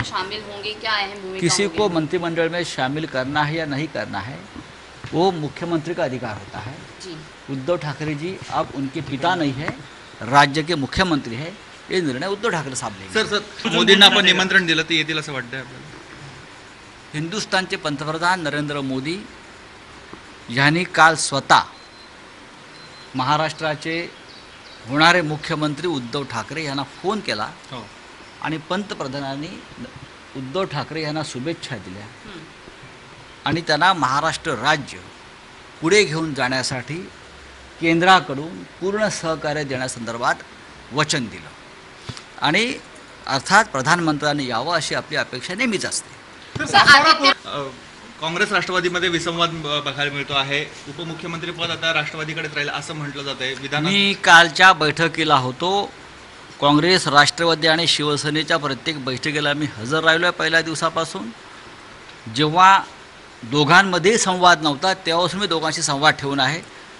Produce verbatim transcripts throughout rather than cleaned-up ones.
में शामिल होंगे, क्या अहम भूमिका किसी होगी? को मंत्रिमंडल में शामिल करना है या नहीं करना है वो मुख्यमंत्री का अधिकार होता है जी। उद्धव ठाकरे जी अब उनके पिता नहीं है, राज्य के मुख्यमंत्री है, ये निर्णय उद्धव ठाकरे साहेब लेंगे। सर सर मोदींना आपण निमंत्रण दिलं तर येतील असं वाटतंय आपल्याला? हिंदुस्थानचे पंतप्रधान नरेंद्र मोदी यांनी काल स्वतः महाराष्ट्राचे होणारे मुख्यमंत्री उद्धव ठाकरे यांना फोन केला हो. आणि पंतप्रधानांनी उद्धव ठाकरे यांना शुभेच्छा दिल्या हम्म. आणि त्यांना महाराष्ट्र राज्य पुढे घेऊन जाण्यासाठी केंद्राकडून पूर्ण सहकार्य देण्यासंदर्भात वचन दिलं आणि अर्थात प्रधानमंत्र्यांनी यावं अशी आपली अपेक्षा नेहमीच असते। सर, आदित्य अ, काँग्रेस राष्ट्रवादीमध्ये विसंवाद ब- बघायला मिळतो आहे। उपमुख्यमंत्री पद आता राष्ट्रवादीकडेच राहील असं म्हटलं जात आहे। विधान मी कालच्या बैठकीला होतो, काँग्रेस राष्ट्रवादी आणि शिवसेनेच्या प्रत्येक बैठकीला मी हजर राहिलो आहे पहिल्या दिवसापासून। जेव्हा दोघांमध्ये संवाद नव्हता तेव्हाच मी दोघांशी संवाद ठेवून आहे।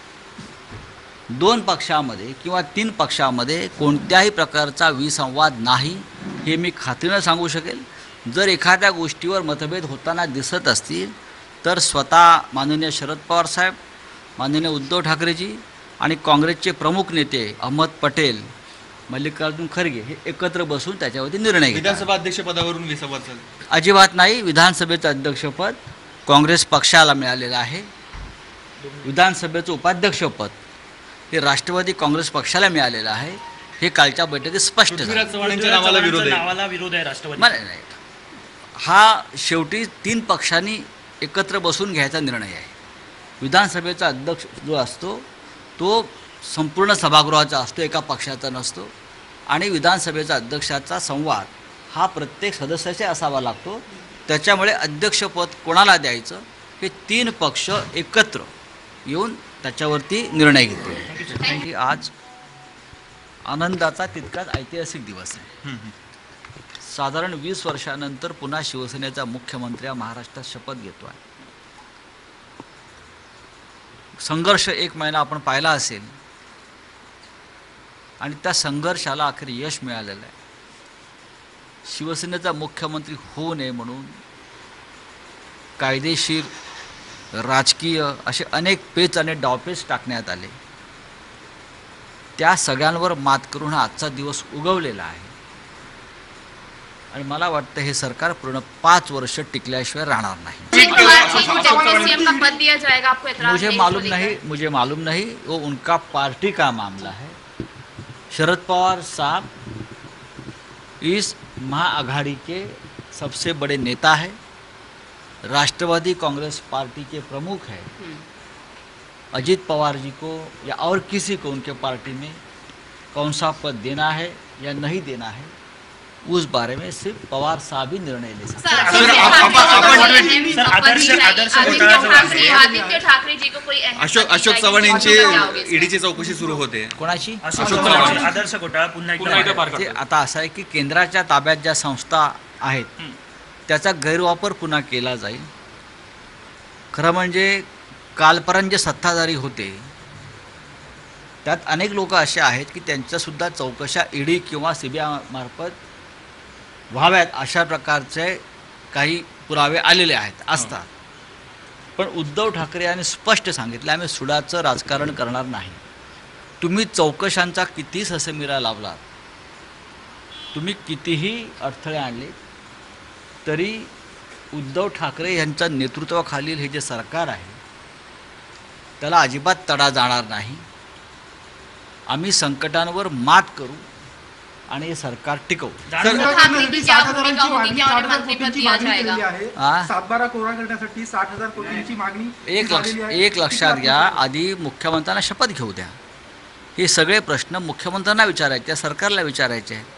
दोन पक्षामध्ये किंवा तीन पक्षामध्ये कोणत्याही प्रकारचा विसंवाद नाही हे मी खात्रीने सांगू शकेल। जर एखाद्या गोष्टीवर मतभेद होताना दिसत असतील तर स्वतः माननीय शरद पवार साहेब, माननीय उद्धव ठाकरेजी आणि काँग्रेसचे प्रमुख नेते अहमद पटेल, मल्लिकार्जुन खरगे हे एकत्र बसून त्याच्यावरती निर्णय घेतात। विधानसभा अध्यक्षपदावरून विसंवाद झाला? अजिबात नाही। विधानसभेचं अध्यक्षपद काँग्रेस पक्षाला मिळालेलं आहे, विधानसभेचं उपाध्यक्षपद हे राष्ट्रवादी काँग्रेस पक्षाला मिळालेलं आहे, हे कालच्या बैठकीत स्पष्ट झालं। पृथ्वीराज चव्हाण यांच्या नावाला विरोध आहे? नावाला विरोध आहे राष्ट्रवादी? नाही नाही, हा शेवटी तीन पक्षांनी एकत्र बसून घ्यायचा निर्णय आहे। विधानसभेचा अध्यक्ष जो असतो तो संपूर्ण सभागृहाचा असतो, एका पक्षाचा नसतो आणि विधानसभेचा अध्यक्षाचा संवाद हा प्रत्येक सदस्याचे असावा लागतो। त्याच्यामुळे अध्यक्षपद कोणाला द्यायचं हे तीन पक्ष एकत्र येऊन त्याच्यावरती निर्णय घेतील। आज आनंदाचा तितकाच ऐतिहासिक दिवस आहे। हम्म, हम्म. साधारण वीस वर्षानंतर पुन्हा शिवसेनेचा मुख्यमंत्री हा महाराष्ट्रात शपथ घेतो आहे। संघर्ष एक महिना आपण पाहिला असेल आणि त्या संघर्षाला अखेर यश मिळालेलं आहे। शिवसेनेचा मुख्यमंत्री होऊ नये म्हणून कायदेशीर, राजकीय असे अनेक पेच आणि डावपेच टाकण्यात आले। त्या सगळ्यांवर मात करून हा आजचा दिवस उगवलेला आहे आणि मला वाटतं हे सरकार पूर्ण पाच वर्ष टिकल्याशिवाय राहणार नाही। अजित पवार जी को डेप्यूटी सीएम का पद दिया जाएगा, आपको एतराज मुझे नहीं मालूम इसको नहीं लेकर? मुझे मालूम नहीं वो उनका पार्टी का मामला है। शरद पवार साहब इस महाआघाड़ी के सबसे बड़े नेता है, राष्ट्रवादी कांग्रेस पार्टी के प्रमुख है। हम्म. अजीत पवार जी को या और किसी को उनके पार्टी में कौन सा पद देना है या नहीं देना है उस बारे में सिर्फ पवार साहब ही निर्णय ले सकते हैं। सर, सर, आदित्य आप- आप- ठाकरे आप- को आप- कोई अहम सर, शपथ आदर्श- दी जाएगी? आदर्श आदित्य घोटाळा ठाकरे जो- आदित्य ठाकरे जी को कोई अहम अशोक शपथ दी अशोक जाएगी? चव्हाण यांची क्या होगी इसमें? ईडीची चौकशी सुरू होते। कोणाची? अशोक अशोक चव्हाण चव्हाण. आदर्श घोटाळा पुन्हा एकदा ते आता असं आहे की केंद्राच्या ताब्यात ज्या संस्था आहेत हं. त्याचा गैरवापर पुन्हा केला जाईल। खरं म्हणजे कालपर्यंत जे सत्ताधारी होते त्यात अनेक लोक असे आहेत की त्यांच्यासुद्धा चौकशा ईडी किंवा सी बी आय मार्फत व्हाव्यात अशा प्रकारचे काही पुरावे आलेले आहेत असतात। पण उद्धव ठाकरे यांनी स्पष्ट सांगितलं आम्ही सुडाचं राजकारण करणार नाही। तुम्ही चौकशांचा किती ससेमिरा लावलात, तुम्ही कितीही अडथळे आणले तरी उद्धव ठाकरे यांच्या नेतृत्वाखालील हे जे सरकार आहे त्याला अजिबात तडा जाणार नाही। आम्ही संकटांवर मात करू आणि हे सरकार टिकवू। ठाकरे की क्या भूमिका होगी, क्या उन्हें मंत्रिपद दिया जाएगा? हा? सातबारा कोरा करण्यासाठी साठ हजार कोटींची मागणी एक लक्ष झालेली आहे. एक लक्षात घ्या, आधी मुख्यमंत्र्यांना शपथ घेऊ द्या। हे सगळे प्रश्न मुख्यमंत्र्यांना विचारायचे आहे, सरकारला विचारायचे आहेत।